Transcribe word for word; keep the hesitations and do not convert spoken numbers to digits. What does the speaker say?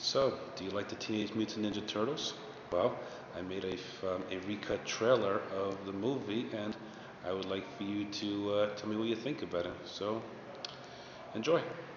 So, do you like the Teenage Mutant Ninja Turtles? Well, I made a, um, a recut trailer of the movie, and I would like for you to uh, tell me what you think about it. So, enjoy.